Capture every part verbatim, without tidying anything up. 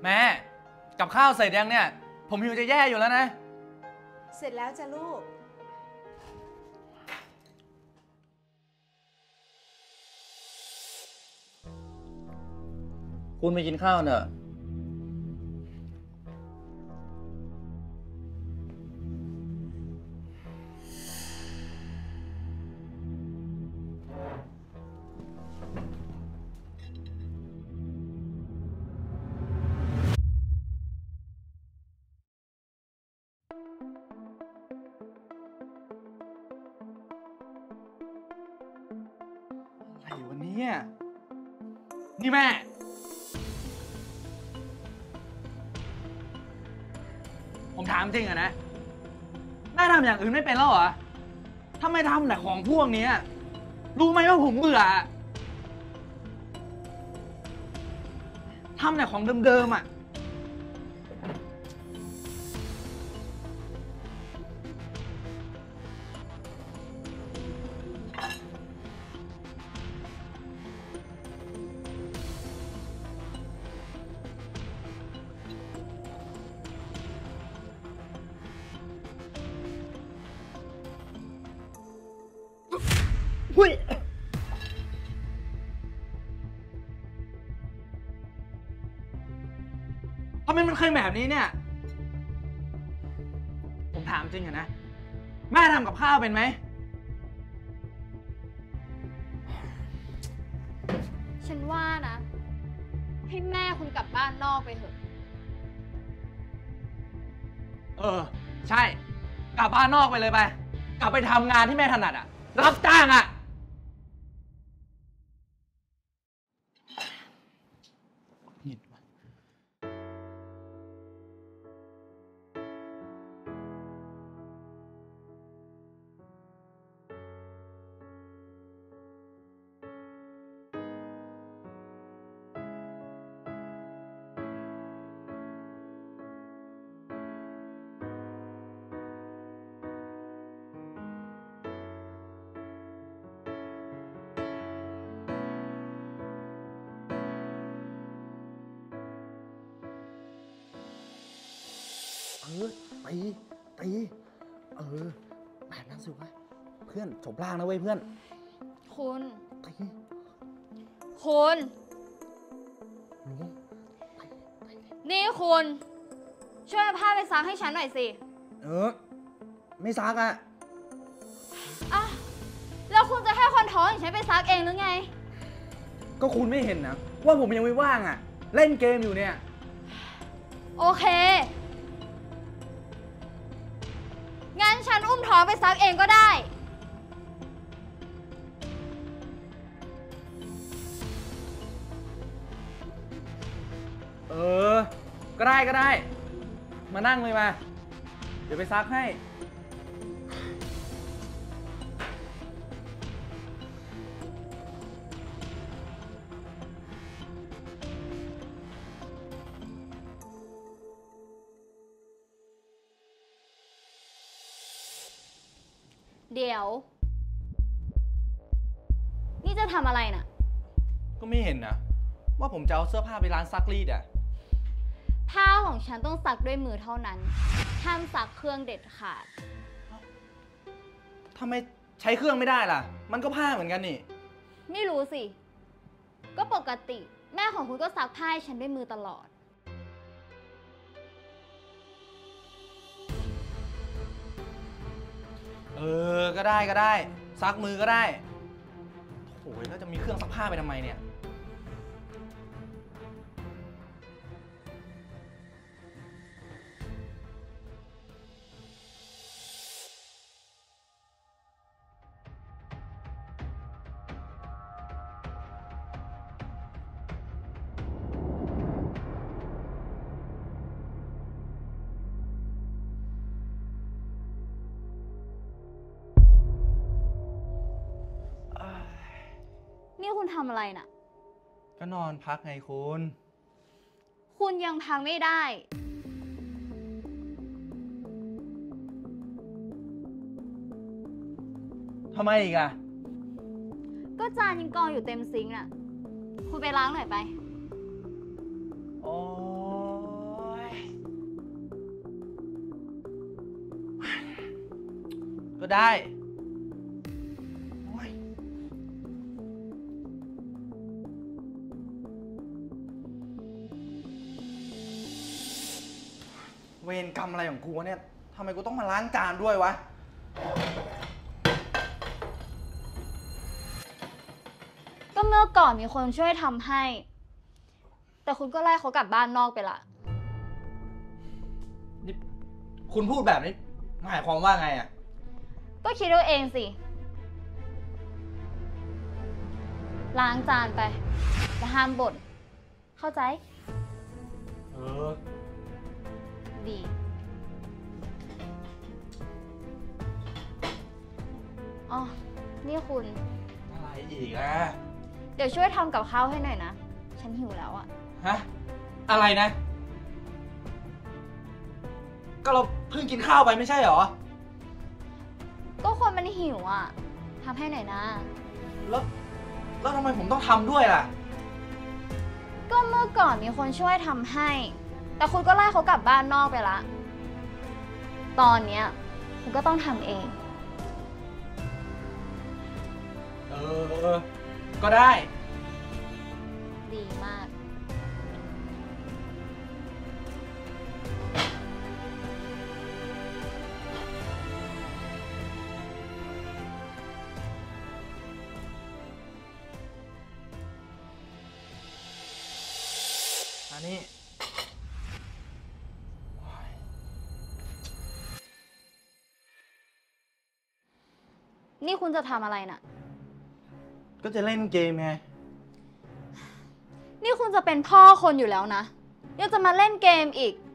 แม่กับข้าวเสร็จยังเนี่ยผมหิวจะแย่อยู่แล้วนะเสร็จแล้วจ้ะลูกคุณไปกินข้าวเนอะอะไรวันนี้นี่แม่ผมถามจริงอะนะแม่ทำอย่างอื่นไม่เป็นแล้วเหรอทำไมทำแต่ของพวกนี้รู้ไหมว่าผมเบื่อทำแต่ของเดิมๆอ่ะหุ้ยทำไมมันเคยแบบนี้เนี่ยผมถามจริงอะนะแม่ทำกับข้าวเป็นไหมฉันว่านะให้แม่คุณกลับบ้านนอกไปเถอะเออใช่กลับบ้านนอกไปเลยไปกลับไปทำงานที่แม่ถนัดอะรับจ้างอะเออตีตีเออแบบนั้นสิวะเพื่อนจบล่างนะเว้ยเพื่อนคุณตีคุณนี่คุณช่วยเอาผ้าไปซักให้ฉันหน่อยสิเออไม่ซักอ่ะอ่ะแล้วคุณจะให้คนท้องอย่างฉันไปซักเองหรือไงก็คุณไม่เห็นนะว่าผมยังไม่ว่างอ่ะเล่นเกมอยู่เนี่ยโอเคงั้นฉันอุ้มท้องไปซักเองก็ได้เออก็ได้ก็ได้มานั่งเลยมาเดี๋ยวไปซักให้เดี๋ยวนี่จะทำอะไรน่ะก็ไม่เห็นนะว่าผมจะเอาเสื้อผ้าไปร้านซักรีดอ่ะผ้าของฉันต้องซักด้วยมือเท่านั้นห้ามซักเครื่องเด็ดขาดทำไมใช้เครื่องไม่ได้ล่ะมันก็ผ้าเหมือนกันนี่ไม่รู้สิก็ปกติแม่ของคุณก็ซักผ้าให้ฉันด้วยมือตลอดเออก็ได้ก็ได้ซักมือก็ได้โอ้ยแล้วจะมีเครื่องซักผ้าไปทำไมเนี่ยนี่คุณทำอะไรน่ะก็นอนพักไงคุณคุณยังพักไม่ได้ทำไมอีกอะก็จานยังกองอยู่เต็มซิงค์น่ะคุณไปล้างหน่อยไปอ๋อก็ได้โอ้ยเวรกรรมอะไรของกูวะเนี่ยทำไมกูต้องมาล้างจานด้วยวะก็เมื่อก่อนมีคนช่วยทำให้ แต่คุณก็ไล่เขากลับบ้านนอกไปละนี่คุณพูดแบบนี้หมายความว่าไงอ่ะก็คิดเอาเองสิ ล้างจานไปแต่ห้ามบ่น เข้าใจเออดี อ๋อ นี่คุณอะไรอีกอ่ะเดี๋ยวช่วยทำกับข้าวให้หน่อยนะ ฉันหิวแล้วอะฮะ อะไรนะ ก็เราเพิ่งกินข้าวไปไม่ใช่เหรอก็คนมันหิวอะทำให้หน่อยนะแล้ว แล้วทำไมผมต้องทำด้วยล่ะก็เมื่อก่อนมีคนช่วยทำให้ แต่คุณก็ไล่เขากลับบ้านนอกไปละ ตอนเนี้ยคุณก็ต้องทำเองเออ ก็ได้ดีมากอันนี้นี่คุณจะทำอะไรน่ะก็จะเล่นเกมไงนี่คุณจะเป็นพ่อคนอยู่แล้วนะ ยังจะมาเล่นเกมอีก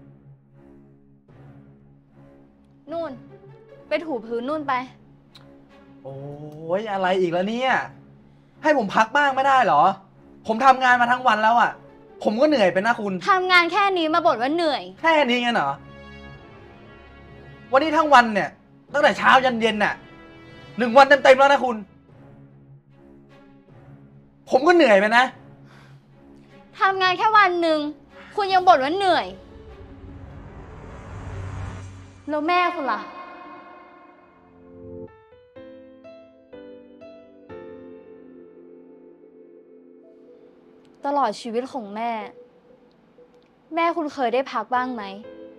นู่น ไปถูพื้นนู่นไปโอ้ยอะไรอีกแล้วเนี่ย ให้ผมพักบ้างไม่ได้เหรอ ผมทำงานมาทั้งวันแล้วอ่ะ ผมก็เหนื่อยไปนะคุณทำงานแค่นี้มาบ่นว่าเหนื่อยแค่นี้ไงเหรอ วันนี้ทั้งวันเนี่ย ตั้งแต่เช้ายันเย็นน่ะหนึ่งวันเต็มๆแล้วนะคุณ ผมก็เหนื่อยไปนะทำงานแค่วันหนึ่ง คุณยังบ่นว่าเหนื่อย แล้วแม่คุณล่ะ ตลอดชีวิตของแม่ แม่คุณเคยได้พักบ้างไหม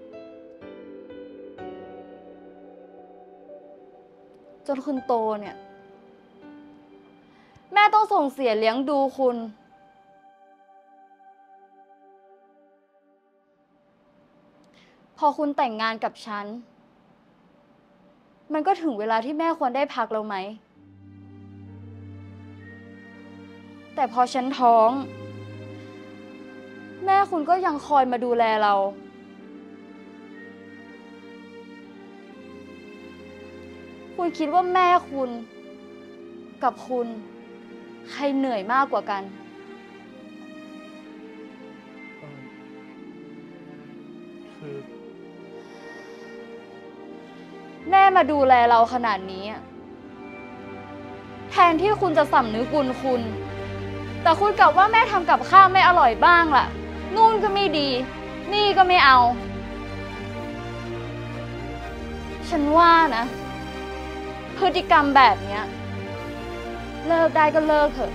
จนคุณโตเนี่ย แม่ต้องส่งเสียเลี้ยงดูคุณ พอคุณแต่งงานกับฉัน มันก็ถึงเวลาที่แม่ควรได้พักแล้วไหม แต่พอฉันท้อง แม่คุณก็ยังคอยมาดูแลเรา คุณคิดว่าแม่คุณกับคุณใครเหนื่อยมากกว่ากันคือแม่มาดูแลเราขนาดนี้ แทนที่คุณจะสำนึกบุญคุณ แต่คุณกลับว่าแม่ทำกับข้าวไม่อร่อยบ้างล่ะ นู่นก็ไม่ดี นี่ก็ไม่เอา ฉันว่านะ พฤติกรรมแบบเนี้ยเลิกได้ก็เลิกเถอะ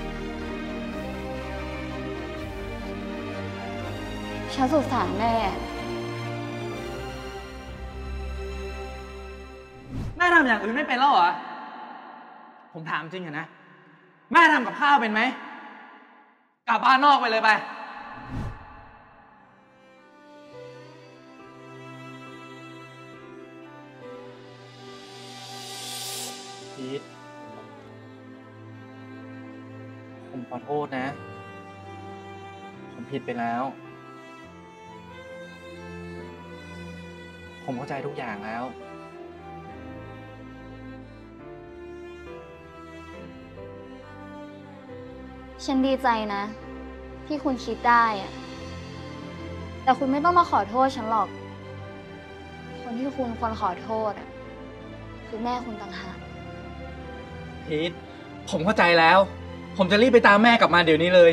ฉันสงสารแม่แม่ทำอย่างอื่นไม่เป็นแล้วเหรอ ผมถามจริงอะนะ แม่ทำกับข้าวเป็นไหม กลับบ้านนอกไปเลยไป พีท ผมขอโทษนะ ผมผิดไปแล้ว ผมเข้าใจทุกอย่างแล้วฉันดีใจนะ ที่คุณคิดได้อะแต่คุณไม่ต้องมาขอโทษฉันหรอก คนที่คุณควรขอโทษอะคือแม่คุณต่างหากพีท ผมเข้าใจแล้ว ผมจะรีบไปตามแม่กลับมาเดี๋ยวนี้เลย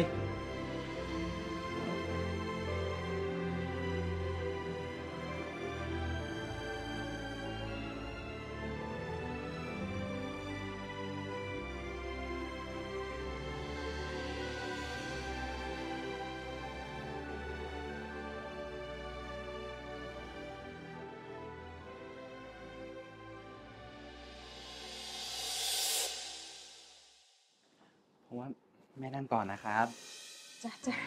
ผมว่าแม่นั่งก่อนนะครับจ้ะจ้ะ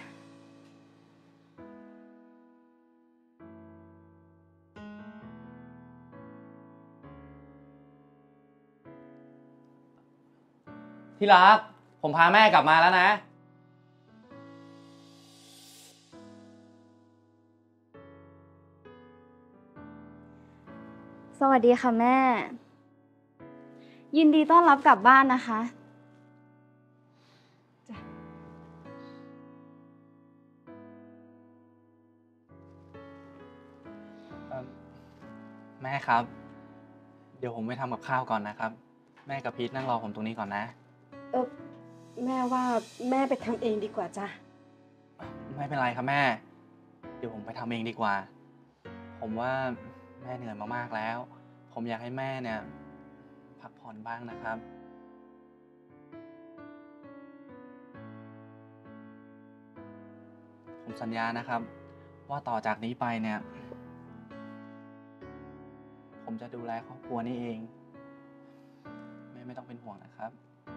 ที่รัก ผมพาแม่กลับมาแล้วนะสวัสดีค่ะแม่ ยินดีต้อนรับกลับบ้านนะคะจ้ะแม่ครับ เดี๋ยวผมไปทำกับข้าวก่อนนะครับ แม่กับพีทนั่งรอผมตรงนี้ก่อนนะเออแม่ว่าแม่ไปทำเองดีกว่าจ้ะไม่เป็นไรครับแม่ เดี๋ยวผมไปทำเองดีกว่า ผมว่าแม่เหนื่อยมามากแล้ว ผมอยากให้แม่เนี่ยพักผ่อนบ้างนะครับ ผมสัญญานะครับ ว่าต่อจากนี้ไปเนี่ย ผมจะดูแลครอบครัวนี้เอง แม่ไม่ต้องเป็นห่วงนะครับ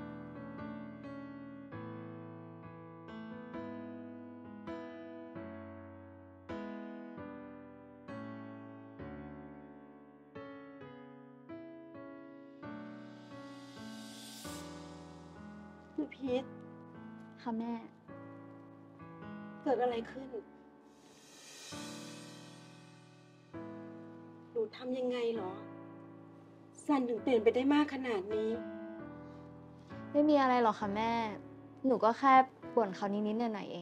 แม่พีทค่ะแม่เกิดอะไรขึ้น หนูทำยังไงเหรอซันถึงเปลี่ยนไปได้มากขนาดนี้ไม่มีอะไรหรอกค่ะแม่ หนูก็แค่ป่วนเขานิดๆหน่อยๆเอง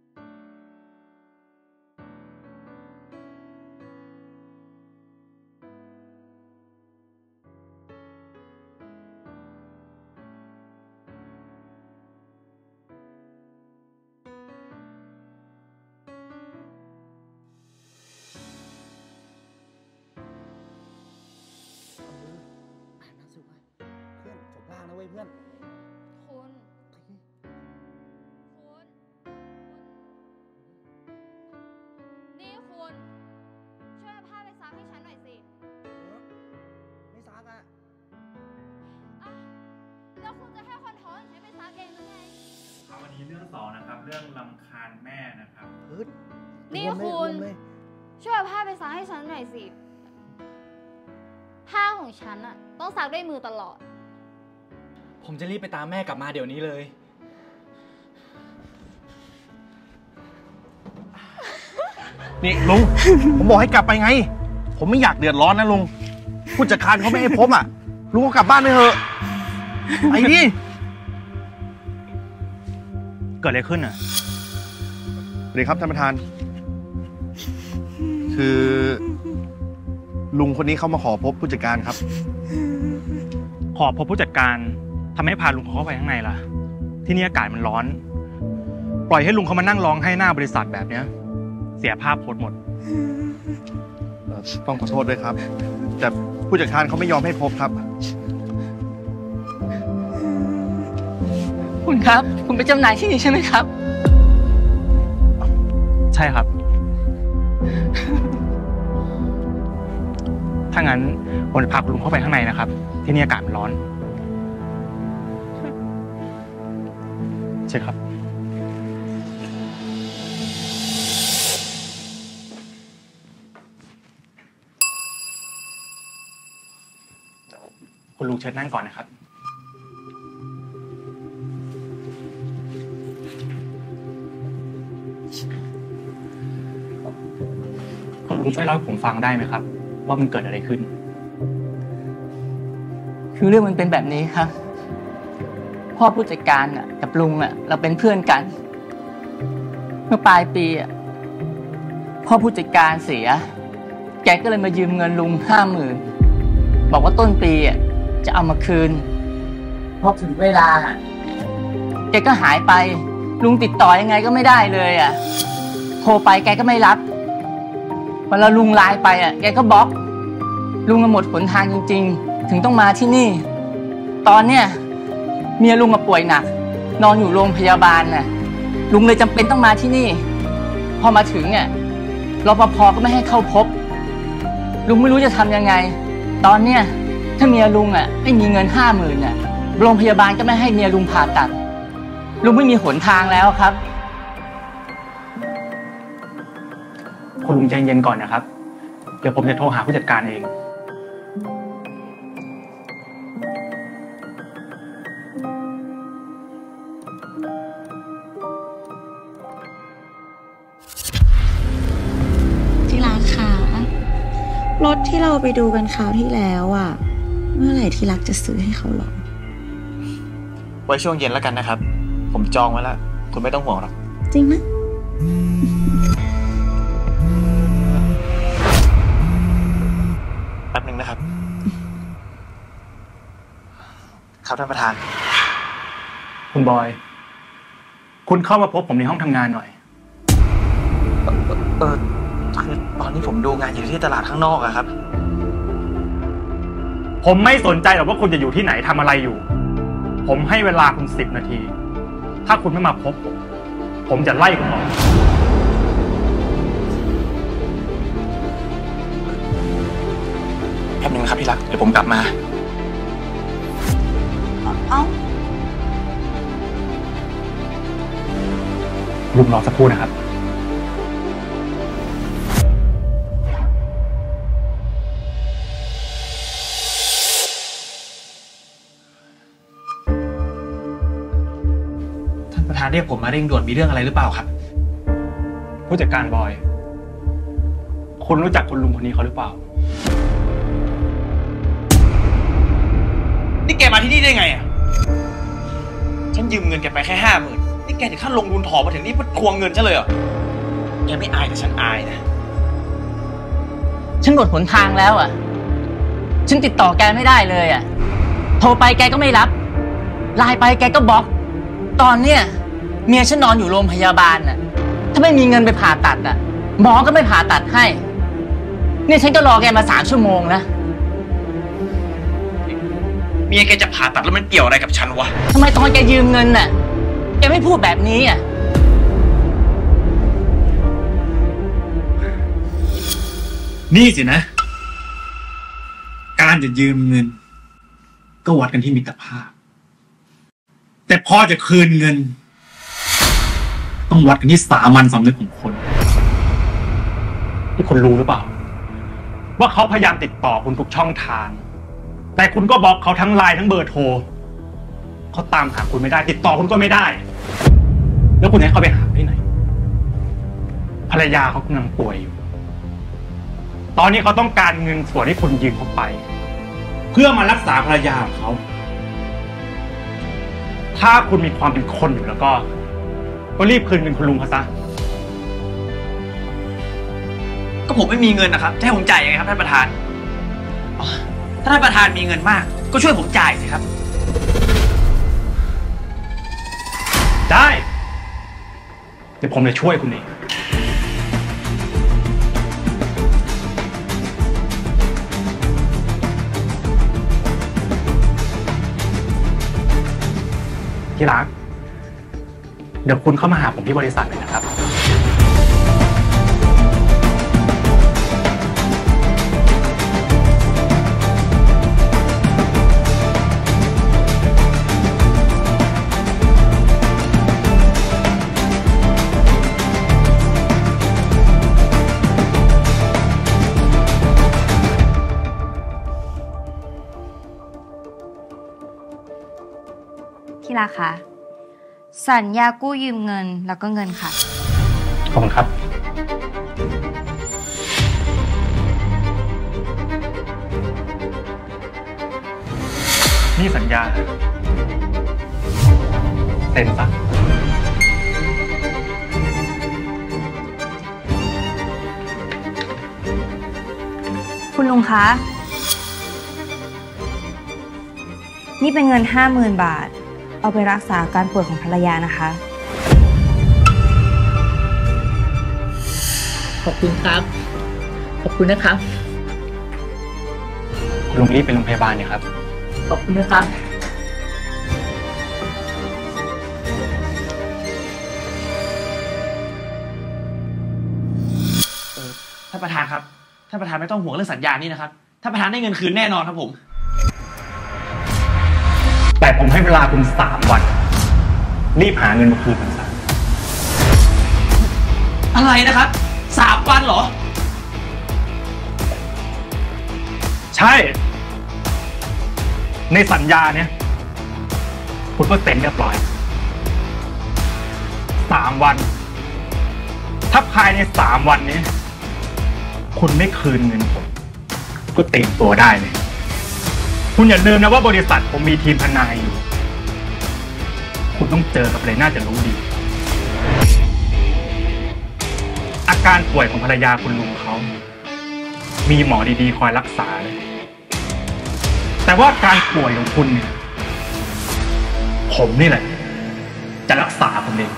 อ่านหนังสือไปเพื่อนจบล่างนะเว้ยเพื่อนคุณ คุณ นี่คุณ ช่วยเอาผ้าไปซักให้ฉันหน่อยสิไม่ซักอ่ะอ่ะ แล้วคุณจะให้คนท้องอย่างฉันไปซักเองหรือไงครับวันนี้เรื่องสองนะครับ เรื่องรำคาญแม่นะครับเฮ้ยนี่รวมเลยคุณรวมเลยช่วยเอาผ้าไปซักให้ฉันหน่อยสิ ผ้าของฉันอะต้องซักด้วยมือตลอดผมจะรีบไปตามแม่กลับมาเดี๋ยวนี้เลยนี่ลุง ผมบอกให้กลับไปไง ผมไม่อยากเดือดร้อนนะลุงผู้จัดการเขาไม่ให้พบอ่ะลุงก็กลับบ้านไปเถอะไอ้นี่เกิดอะไรขึ้นอ่ะสวัสดีครับท่านประธาน คือลุงคนนี้เขามาขอพบผู้จัดการครับขอพบผู้จัดการทำให้พาลุงเขาเข้าไปข้างในล่ะ ที่นี่อากาศมันร้อน ปล่อยให้ลุงเขามานั่งร้องให้หน้าบริษัทแบบเนี้ย เสียภาพพจน์หมดเอ่อต้องขอโทษด้วยครับ แต่ผู้จัดการเขาไม่ยอมให้พบครับคุณครับ คุณเป็นเจ้านายที่นี่ใช่ไหมครับใช่ครับ ถ้างั้นผมจะพาคุณลุงเข้าไปข้างในนะครับ ที่นี่อากาศมันร้อนใช่ครับ คุณลุงเชิญนั่งก่อนนะครับ คุณลุงช่วยเล่าให้ผมฟังได้ไหมครับ ว่ามันเกิดอะไรขึ้นคือเรื่องมันเป็นแบบนี้ครับ พ่อผู้จัดการอ่ะกับลุงอ่ะเราเป็นเพื่อนกัน เมื่อปลายปีอ่ะพ่อผู้จัดการเสีย แกก็เลยมายืมเงินลุงห้าหมื่นบอกว่าต้นปีอ่ะจะเอามาคืนพอถึงเวลาแกก็หายไป ลุงติดต่อยังไงก็ไม่ได้เลยอ่ะโทรไปแกก็ไม่รับเวลาลุงไลน์ไปอ่ะแกก็บล็อกลุงหมดหนทางจริงๆถึงต้องมาที่นี่ ตอนเนี้ยเมียลุงป่วยหนักนอนอยู่โรงพยาบาลน่ะลุงเลยจำเป็นต้องมาที่นี่พอมาถึงอ่ะรปภก็ไม่ให้เข้าพบลุงไม่รู้จะทำยังไงตอนเนี้ยถ้าเมียลุงอ่ะไม่มีเงินห้าหมื่นอ่ะโรงพยาบาลก็ไม่ให้เมียลุงผ่าตัดลุงไม่มีหนทางแล้วครับคุณลุงใจเย็นก่อนนะครับ เดี๋ยวผมจะโทรหาผู้จัดการเองที่รักค่ะรถที่เราไปดูกันคราวที่แล้วอ่ะ เมื่อไหร่ที่รักจะซื้อให้เขาหรอไว้ช่วงเย็นแล้วกันนะครับ ผมจองไว้แล้ว คุณไม่ต้องห่วงหรอกจริงนะแป๊บนึงนะครับ ครับท่านประธานคุณบอย คุณเข้ามาพบผมในห้องทำงานหน่อยเออคือตอนนี้ผมดูงานอยู่ที่ตลาดข้างนอกอะครับผมไม่สนใจหรอกว่าคุณจะอยู่ที่ไหนทำอะไรอยู่ ผมให้เวลาคุณสิบนาที ถ้าคุณไม่มาพบผม ผมจะไล่คุณออกแป๊บนึงนะครับที่รัก เดี๋ยวผมกลับมาเอ้าลุงรอสักครู่นะครับท่านประธานเรียกผมมาเร่งด่วนมีเรื่องอะไรหรือเปล่าครับผู้จัดการบอย คุณรู้จักคุณลุงคนนี้เขาหรือเปล่านี่แกมาที่นี่ได้ไงอ่ะ ฉันยืมเงินแกไปแค่ห้าหมื่นนี่แกถึงขั้นลงทุนถอมาถึงนี่เพื่อทวงเงินฉันเลยเหรอ แกไม่อายแต่ฉันอายนะฉันหมดหนทางแล้วอ่ะ ฉันติดต่อแกไม่ได้เลยอ่ะ โทรไปแกก็ไม่รับ ไลน์ไปแกก็บล็อก ตอนเนี้ยเมียฉันนอนอยู่โรงพยาบาลน่ะ ถ้าไม่มีเงินไปผ่าตัดอ่ะ หมอก็ไม่ผ่าตัดให้ เนี่ยฉันก็รอแกมาสามชั่วโมงนะเมียแกจะผ่าตัดแล้วมันเกี่ยวอะไรกับฉันวะทำไมตอนแกยืมเงินน่ะ แกไม่พูดแบบนี้อ่ะนี่สินะ การจะยืมเงิน ก็วัดกันที่มิตรภาพ แต่พอจะคืนเงิน ต้องวัดกันที่สามัญสำนึกของคนที่คุณรู้หรือเปล่า ว่าเขาพยายามติดต่อคุณทุกช่องทาง แต่คุณก็บล็อกเขาทั้งไลน์ทั้งเบอร์โทรเขาตามหาคุณไม่ได้ ติดต่อคุณก็ไม่ได้ แล้วคุณให้เขาไปหาที่ไหน ภรรยาเขากำลังป่วยอยู่ ตอนนี้เขาต้องการเงินส่วนที่คุณยืมเขาไป เพื่อมารักษาภรรยาของเขา ถ้าคุณมีความเป็นคนอยู่แล้วก็ ก็รีบคืนเงินคุณลุงเขาซะก็ผมไม่มีเงินนะครับ จะให้ผมจ่ายยังไงครับท่านประธานอ๋อถ้าท่านประธานมีเงินมาก ก็ช่วยผมจ่ายสิครับได้ เดี๋ยวผมจะช่วยคุณเอง ที่รัก เดี๋ยวคุณเข้ามาหาผมที่บริษัทเลยนะครับที่รักคะสัญญากู้ยืมเงินแล้วก็เงินค่ะขอบคุณครับ นี่สัญญาเซ็นซะคุณลุงคะ นี่เป็นเงินห้าหมื่นบาท เอาไปรักษาอาการป่วยของภรรยานะคะขอบคุณครับ ขอบคุณนะครับคุณลุงรีบไปโรงพยาบาลเนี่ยครับขอบคุณนะครับท่านประธานครับ ท่านประธานไม่ต้องห่วงเรื่องสัญญานี่นะครับ ท่านประธานได้เงินคืนแน่นอนครับผมแต่ผมให้เวลาคุณสามวันรีบหาเงินมาคืนมันซะอะไรนะครับสามวันเหรอใช่ ในสัญญาเนี่ยคุณก็เซ็นเรียบร้อยสามวัน ถ้าภายในสามวันนี้คุณไม่คืนเงินผมก็เต็มตัวได้เลยคุณอย่าลืมนะว่าบริษัทผมมีทีมทนายอยู่คุณต้องเจอกับอะไรน่าจะรู้ดีอาการป่วยของภรรยาคุณลุงเขามีหมอดีๆคอยรักษาเลยแต่ว่าการป่วยของคุณเนี่ยผมนี่แหละจะรักษาคุณเอง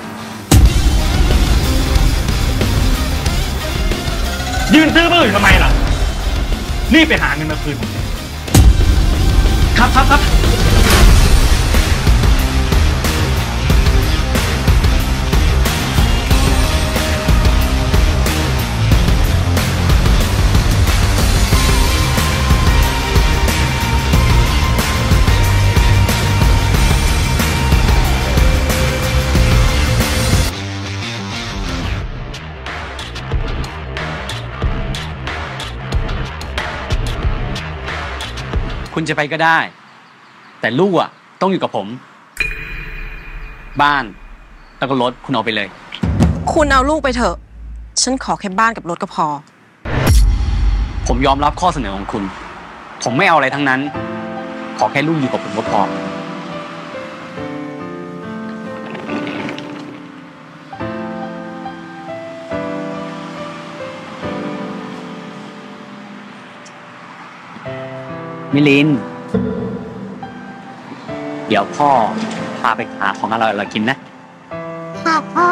ยืนซื้อมืออยู่ทำไมล่ะรีบไปหาเงินมาคืนผมเลยครับครับครับคุณจะไปก็ได้แต่ลูกอ่ะต้องอยู่กับผมบ้านแล้วก็รถคุณเอาไปเลยคุณเอาลูกไปเถอะฉันขอแค่บ้านกับรถก็พอผมยอมรับข้อเสนอของคุณผมไม่เอาอะไรทั้งนั้นขอแค่ลูกอยู่กับผมก็พอมิลินเดี๋ยวพ่อพาไปหาของอร่อยๆกินนะค่ะพ่อ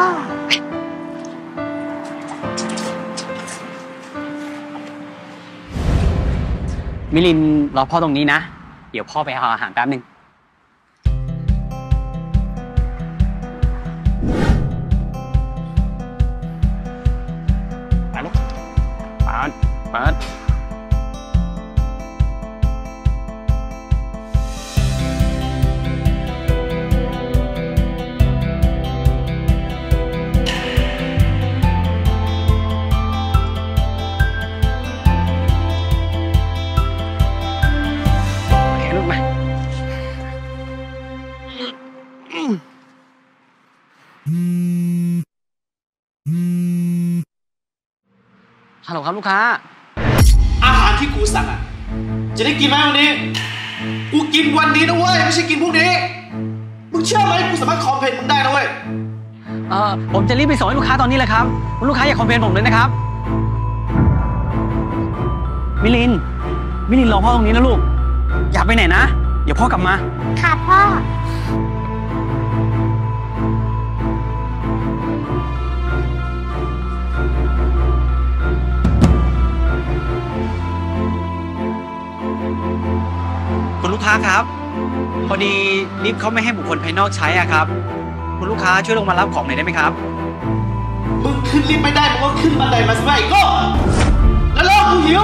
มิลินรอพ่อตรงนี้นะเดี๋ยวพ่อไปหาอาหารแป๊บนึงไปลูกเปิดเปิดฮัลโหลครับลูกค้าอาหารที่กูสั่งอ่ะจะได้กินไหมวันนี้กูกินวันนี้นะเว้ยไม่ใช่กินพรุ่งนี้มึงเชื่อไหมกูสามารถคอมเพลนมึงได้นะเว้ยเออผมจะรีบไปส่งให้ลูกค้าตอนนี้เลยครับลูกค้าอย่าคอมเพลนผมเลยนะครับมิลินมิลินรอพ่อตรงนี้นะลูกอย่าไปไหนนะเดี๋ยวพ่อกลับมาค่ะพ่อคุณลูกค้าครับพอดีลิฟต์เขาไม่ให้บุคคลภายนอกใช้อ่ะครับคุณลูกค้าช่วยลงมารับของหน่อยได้ไหมครับมึงขึ้นลิฟต์ไม่ได้มึงก็ขึ้นบันไดมาสิวะไอ้โง่แล้วรอกูหิว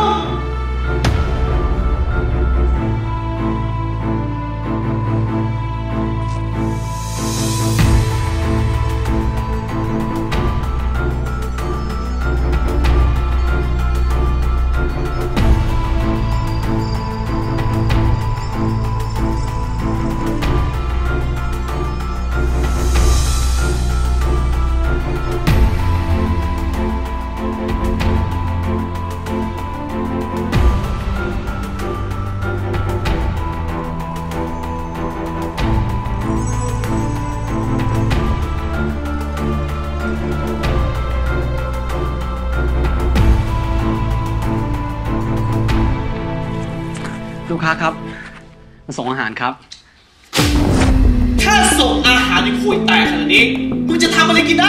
ลูกค้าครับมาส่งอาหารครับถ้าส่งอาหารในคุยแตกขนาดนี้มึงจะทำอะไรกินได้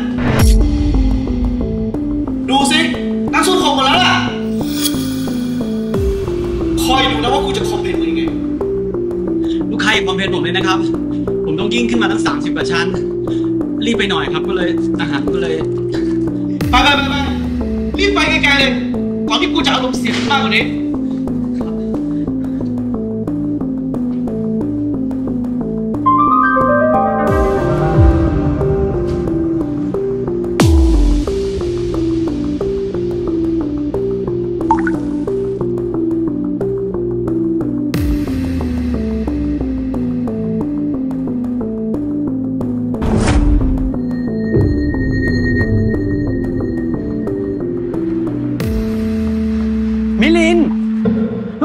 ดูสิน้ำซุปหกหมดแล้วล่ะคอยดูนะว่ากูจะคอมเพลนมึงยังไงลูกค้าอย่าคอมเพลนผมเลยนะครับผมต้องยิ่งขึ้นมาตั้งสามสิบกว่าชั้นรีบไปหน่อยครับก็เลยอาหารก็เลยไปไปไปไปรีบไปไกลๆเลยก่อนที่กูจะอารมณ์เสียมากกว่านี้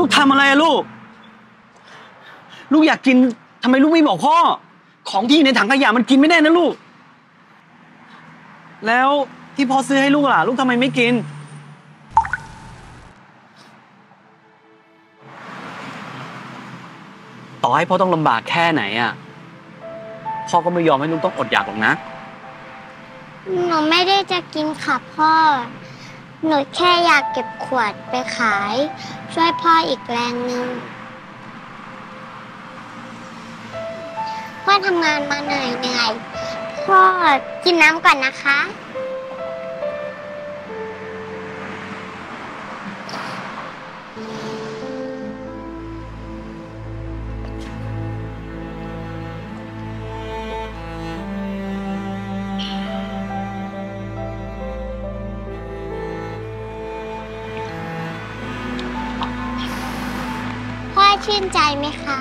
ทำอะไรอะลูกลูกอยากกินทำไมลูกไม่บอกพ่อของที่อยู่ในถังขยะมันกินไม่ได้นะลูกแล้วที่พ่อซื้อให้ลูกล่ะลูกทำไมไม่กินต่อให้พ่อต้องลำบากแค่ไหนอ่ะพ่อก็ไม่ยอมให้ลูกต้องอดอยากหรอกนะหนูไม่ได้จะกินค่ะพ่อหนูแค่อยากเก็บขวดไปขายช่วยพ่ออีกแรงนึงพ่อทำงานมาเหนื่อยเหนื่อยพ่อกินน้ำก่อนนะคะพ่อชื่นใจไหมคะ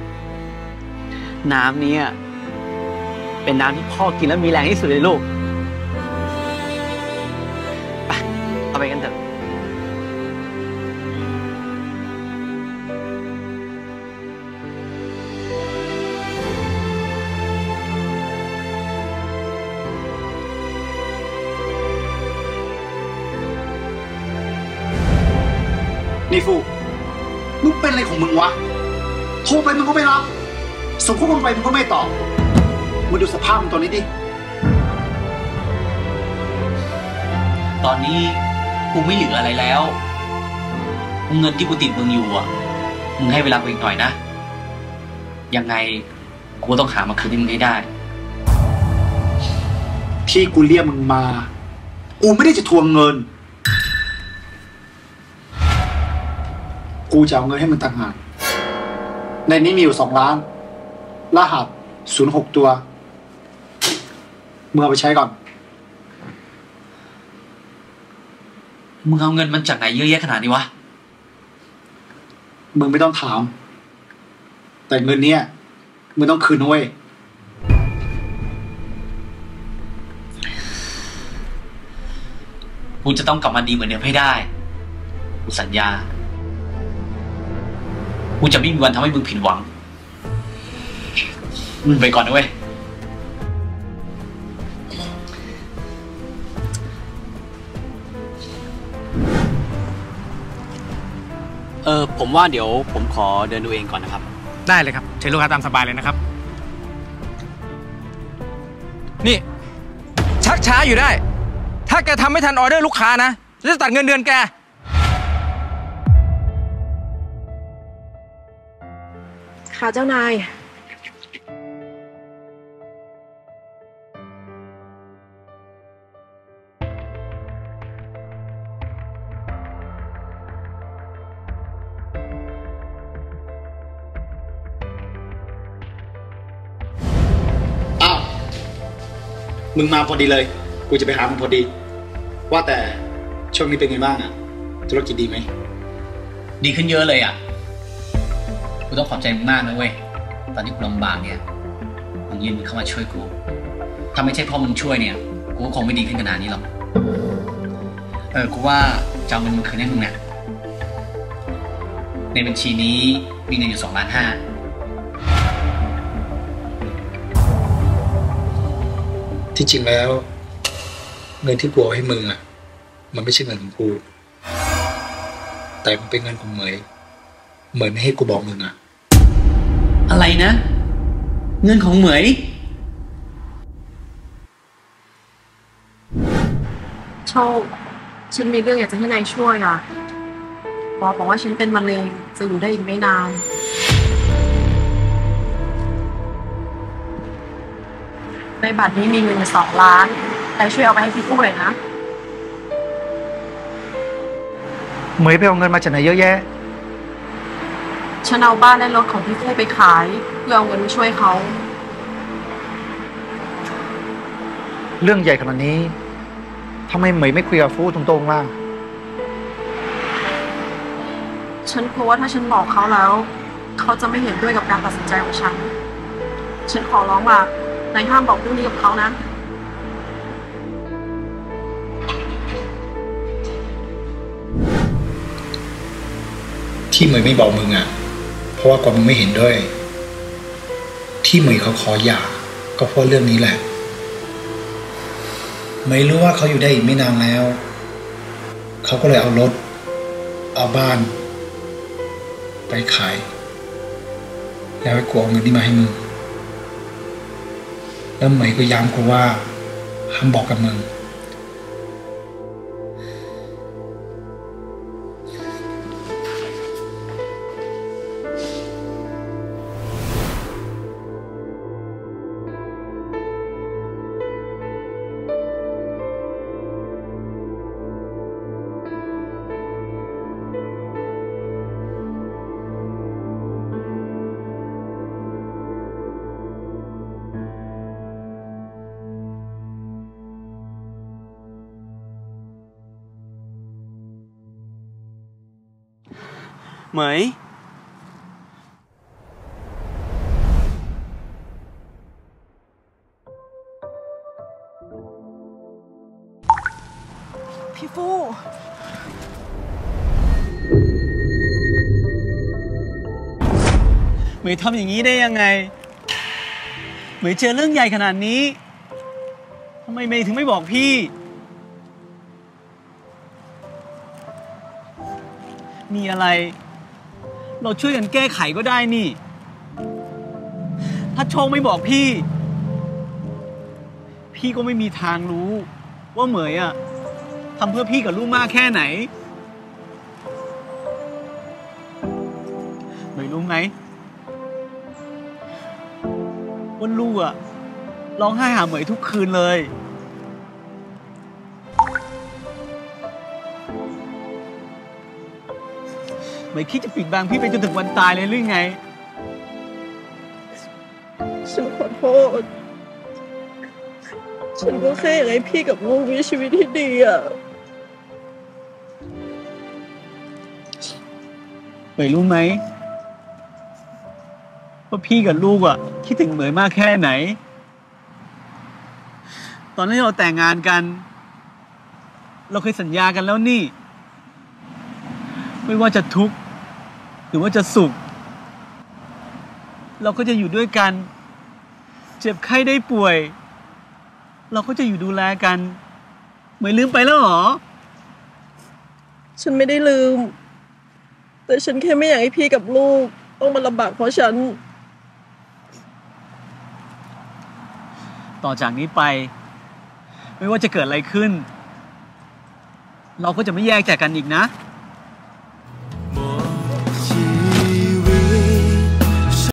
น้ำนี้เป็นน้ำที่พ่อกินแล้วมีแรงที่สุดเลยลูกไปเอาไปกันเถอะนี่ฟูมึงเป็นอะไรของมึงวะโทรไปมึงก็ไม่รับส่งข้อความไปมึงก็ไม่ตอบมึงดูสภาพมึงตอนนี้ดิตอนนี้กูไม่เหลืออะไรแล้วเงินที่กูติดมึงอยู่อ่ะมึงให้เวลากูอีกหน่อยนะยังไงกูต้องหามาคืนให้มึงให้ได้ที่กูเรียกมึงมากูไม่ได้จะทวงเงินกูจะเอาเงินให้มึงต่างหากในนี้มีอยู่สองล้านรหัสศูนย์หกตัวมึงเอาไปใช้ก่อนมึงเอาเงินมันจากไหนเยอะแยะขนาดนี้วะมึงไม่ต้องถามแต่เงินเนี้ยมึงต้องคืนเว้ยกูจะต้องกลับมาดีเหมือนเดิมให้ได้กูสัญญากูจะไม่มีวันทำให้มึงผิดหวังมึงไปก่อนนะเว้ยเออผมว่าเดี๋ยวผมขอเดินดูเองก่อนนะครับได้เลยครับเชิญลูกค้าตามสบายเลยนะครับนี่ชักช้าอยู่ได้ถ้าแกทำไม่ทันออเดอร์ลูกค้านะจะตัดเงินเดือนแกค่ะเจ้านายอ้าวมึงมาพอดีเลยกูจะไปหามึงพอดีว่าแต่ช่วงนี้เป็นไงบ้างอะธุรกิจดีไหมดีขึ้นเยอะเลยอ่ะกูต้องขอบใจมึงมากนะเว้ยตอนที่กูลำบากเนี่ยมึงยื่นมือเข้ามาช่วยกูถ้าไม่ใช่พ่อมึงช่วยเนี่ยกูก็คงไม่ดีขึ้นขนาดนี้หรอกเออกูว่าจะเอาเงินมึงคืนให้มึงเนี่ยในบัญชีนี้มีเงินอยู่สองล้านห้าที่จริงแล้วเงินที่กูเอาให้มึงอะมันไม่ใช่เงินของกูแต่มันเป็นเงินของเหมยเหมยไม่ให้กูบอกมึงอะอะไรนะเงินของเหมยโชคฉันมีเรื่องอยากจะให้นายช่วยอ่ะหมอบอกว่าฉันเป็นมะเร็งจะอยู่ได้อีกไม่นานในบัตรนี้มีเงินอยู่สองล้านนายช่วยเอาไปให้พี่กู้หน่อยนะเหมยไปเอาเงินมาจากไหนเยอะแยะฉันเอาบ้านและรถของพี่ฟู่ไปขายเพื่อเอาเงินมาช่วยเขาเรื่องใหญ่ขนาดนี้ทำไมเหมยไม่คุยกับฟู่ตรงๆล่ะฉันกลัวว่าถ้าฉันบอกเขาแล้วเขาจะไม่เห็นด้วยกับการตัดสินใจของฉันฉันขอร้องว่านายห้ามบอกเรื่องนี้กับเขานะที่ที่เหมยไม่บอกมึงอ่ะเพราะว่ากว่ามึงไม่เห็นด้วยที่เหมยเขาขอหย่าก็เพราะเรื่องนี้แหละเหมยรู้ว่าเขาอยู่ได้อีกไม่นานแล้วเขาก็เลยเอารถเอาบ้านไปขายแล้วให้กูเอาเงินนี้มาให้มึงแล้วเหมยก็ย้ำกูว่าห้ามบอกกับมึงเหมยพี่ฟู่เหมยทำอย่างนี้ได้ยังไงเหมยเจอเรื่องใหญ่ขนาดนี้ทำไมเมย์ถึงไม่บอกพี่มีอะไรเราช่วยกันแก้ไขก็ได้นี่ถ้าโชคไม่บอกพี่พี่ก็ไม่มีทางรู้ว่าเหมยอะทำเพื่อพี่กับลูกมากแค่ไหนเหมยรู้ไหมว่าลูกอะร้องไห้หาเหมยทุกคืนเลยไม่คิดจะปิดบังพี่ไปจนถึงวันตายเลยหรือไงฉันขอโทษฉันก็แค่อยากให้พี่กับลูกมีชีวิตที่ดีอ่ะเหมยรู้ไหมว่าพี่กับลูกอ่ะคิดถึงเหมยมากแค่ไหนตอนที่เราแต่งงานกันเราเคยสัญญากันแล้วนี่ไม่ว่าจะทุกข์หรือว่าจะสุขเราก็จะอยู่ด้วยกันเจ็บไข้ได้ป่วยเราก็จะอยู่ดูแลกันเหมยลืมไปแล้วเหรอฉันไม่ได้ลืมแต่ฉันแค่ไม่อยากให้พี่กับลูกต้องมาลำบากเพราะฉันต่อจากนี้ไปไม่ว่าจะเกิดอะไรขึ้นเราก็จะไม่แยกจากกันอีกนะ